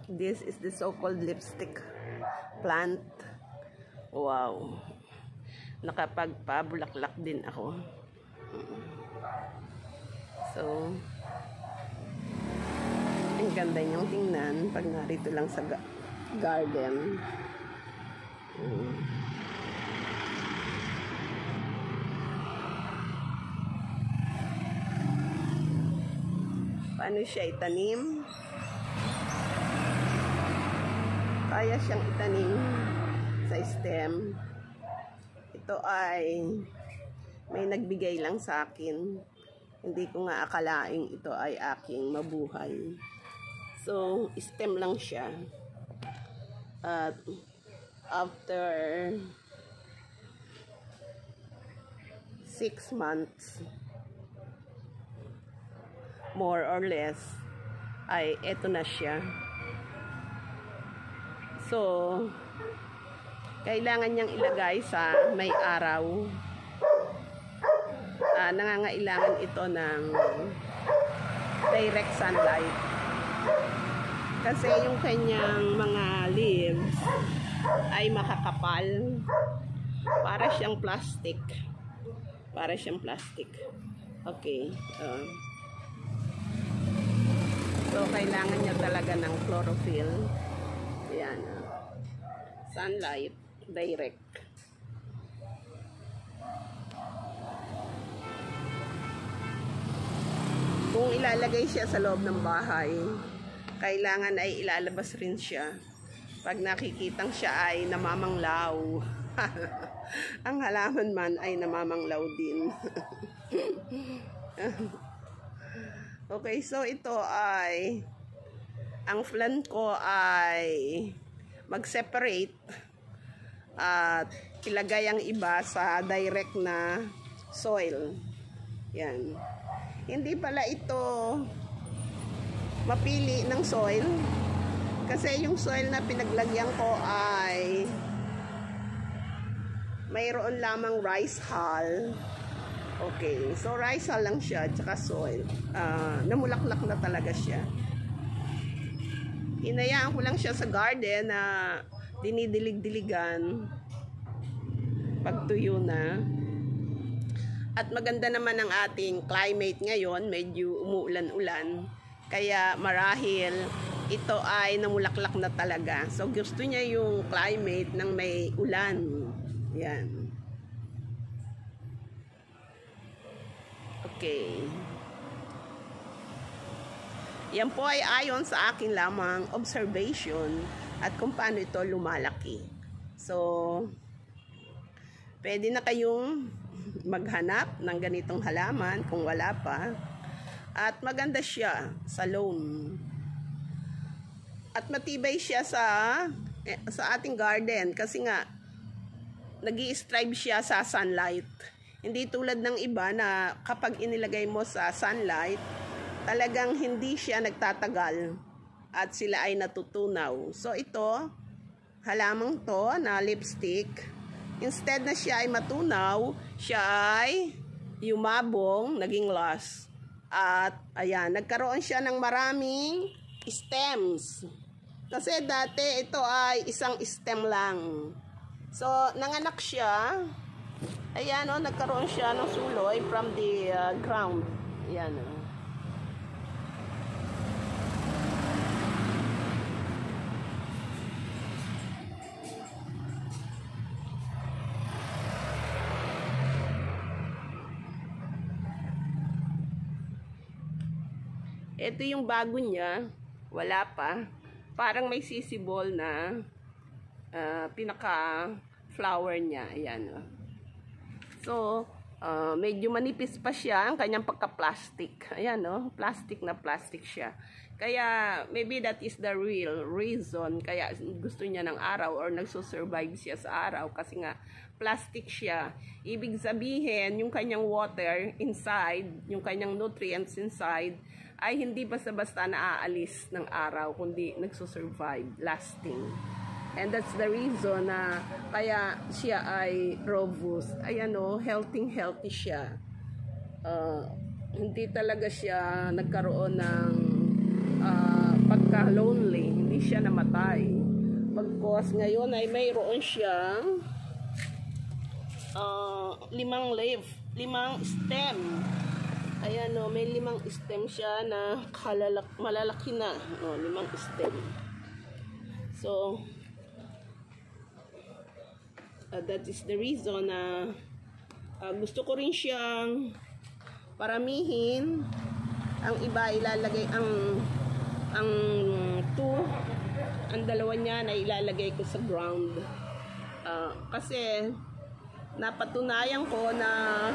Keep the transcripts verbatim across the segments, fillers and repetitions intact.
This is the so-called lipstick plant. Wow. Nakapagpabulaklak din ako. So, ang ganda niyang tingnan pag narito lang sa ga garden. Hmm. Paano siya itanim? Kaya siyang itanim sa stem. Ito ay may nagbigay lang sa akin. Hindi ko nga akalaing ito ay aking mabuhay. So, stem lang siya. At after six months, more or less, ay eto na siya. So, kailangan niyang ilagay sa may araw. Uh, nangangailangan ito ng direct sunlight. Kasi yung kanyang mga leaves ay makakapal. Para siyang plastic. Para siyang plastic. Okay. Uh, So, kailangan niya talaga ng chlorophyll. Ayan. Sunlight. Direct. Kung ilalagay siya sa loob ng bahay, kailangan ay ilalabas rin siya. Pag nakikitang siya ay namamanglaw. Ang halaman man ay namamanglaw din. Okay, so ito ay, ang plan ko ay mag-separate at ilagay ang iba sa direct na soil. Yan. Hindi pala ito mapili ng soil kasi yung soil na pinaglagyan ko ay mayroon lamang rice hull. Okay, so rice hull lang siya, tsaka soil. Uh, namulaklak na talaga siya. Hinayaan ko lang siya sa garden na dinidilig-diligan pagtuyo na. At maganda naman ang ating climate ngayon, medyo umuulan-ulan. Kaya marahil ito ay namulaklak na talaga. So gusto niya yung climate ng may ulan. Yan. Okay. Yan po ay ayon sa akin lamang observation at kung paano ito lumalaki. So, pwede na kayong maghanap ng ganitong halaman kung wala pa. At maganda siya sa loam. At matibay siya sa, eh, sa ating garden kasi nga nag-i-strive siya sa sunlight. Hindi tulad ng iba na kapag inilagay mo sa sunlight, talagang hindi siya nagtatagal at sila ay natutunaw. So ito, halamang to na lipstick, instead na siya ay matunaw, siya ay yumabong, naging loss. At ayan, nagkaroon siya ng maraming stems. Kasi dati ito ay isang stem lang. So nanganak siya. Ayan o, oh, nagkaroon siya ng suloy from the uh, ground. Ayan o. Oh. Ito yung bago niya. Wala pa. Parang may sisibol na uh, pinaka-flower niya. Ayan o. Oh. So, uh, medyo manipis pa siya ang kanyang pagka-plastic. Ayan, no? Plastic na plastic siya. Kaya, maybe that is the real reason. Kaya gusto niya ng araw or nagsusurvive siya sa araw. Kasi nga, plastic siya. Ibig sabihin, yung kanyang water inside, yung kanyang nutrients inside, ay hindi basta-basta naaalis ng araw, kundi nagsusurvive, lasting. And that's the reason na kaya siya ay robust. Ayan o, healthy-healthy siya. Uh, hindi talaga siya nagkaroon ng uh, pagka-lonely, hindi siya namatay. Bagkos ngayon ay mayroon siyang uh, limang leaf, limang stem. Ayan o, may limang stem siya na kalalak, malalaki na. O, limang stem. So, uh, that is the reason na uh, gusto ko rin siyang paramihin. Ang iba ilalagay, ang ang two, ang dalawa niya na ilalagay ko sa ground. Uh, kasi, napatunayan ko na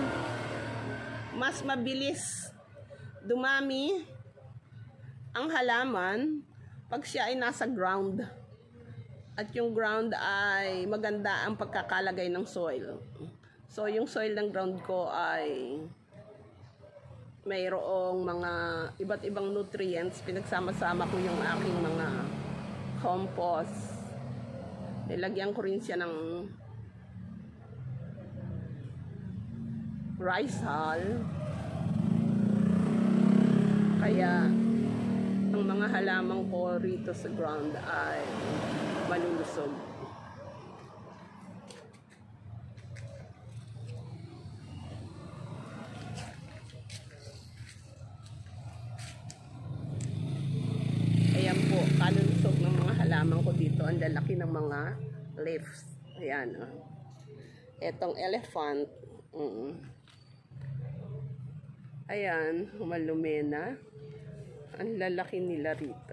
mas mabilis dumami ang halaman pag siya ay nasa ground. At yung ground ay maganda ang pagkakalagay ng soil. So yung soil ng ground ko ay mayroong mga iba't ibang nutrients. Pinagsama-sama ko yung aking mga compost. Nilagyan ko rin siya ng rice hull. Kaya ang mga halaman ko rito sa ground ay malulusog. Ayan po, kalulusog ng mga halaman ko dito. Ang lalaki ng mga leaves. Ayan. Oh. Etong elephant. Mm. Ayan, humalumena. Ang lalaki nila rito.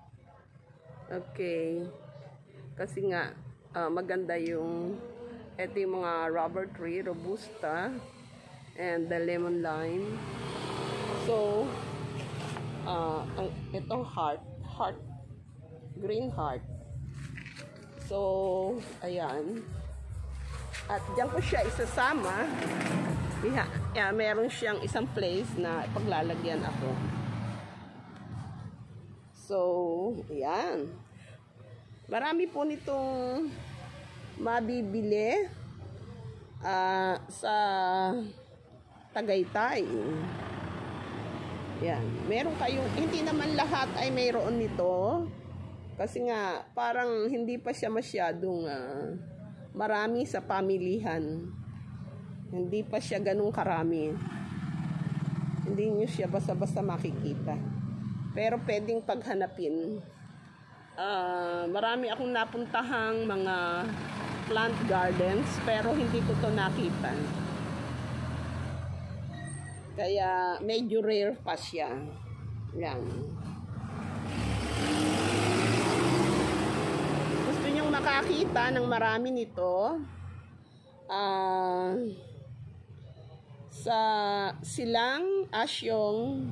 Okay. Kasi nga, uh, maganda yung ito yung mga rubber tree, robusta, and the lemon lime. So, uh, ang, itong heart, heart, green heart. So, ayan. At diyan ko siya isasama. Yeah, yeah, meron siyang isang place na paglalagyan ako. So, ayan. Marami po nitong mabibili uh, sa Tagaytay. Yan. Meron kayong, hindi naman lahat ay mayroon nito. Kasi nga, parang hindi pa siya masyadong uh, marami sa pamilihan. Hindi pa siya ganun karami. Hindi nyo siya basta-basta makikita. Pero pwedeng paghanapin. Uh, marami akong napuntahang mga plant gardens, pero hindi ko to nakita. Kaya medyo rare pa siya. Yan. Gusto nyong makakita ng marami nito? Ah... Uh, sa Silang Asyong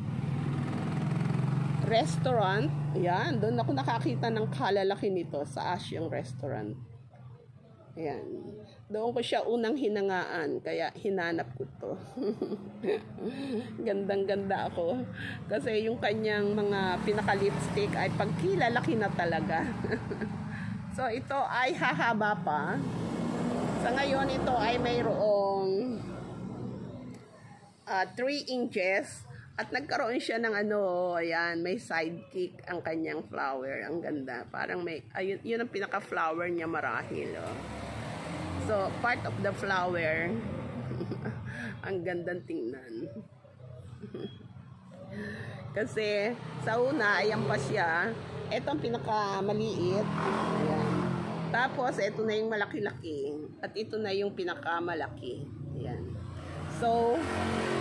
Restaurant. Ayan, doon ako nakakita ng kalalaki nito sa Asyong Restaurant. Ayan. Doon ko siya unang hinangaan, kaya hinanap ko to. Gandang-ganda ako. Kasi yung kanyang mga pinaka-lipstick ay pagkilalaki na talaga. So, ito ay hahaba pa. Sa ngayon, ito ay mayroong Uh, three inches at nagkaroon siya ng ano, ayan, may sidekick ang kanyang flower. Ang ganda. Parang may, ayun, yun ang pinaka-flower niya marahil. Oh. So, part of the flower. Ang gandang tingnan. Kasi, sa una, ayan pa siya. Ito ang pinaka-maliit. Ayan. Tapos, ito na yung malaki-laki. At ito na yung pinaka-malaki. Ayan. So,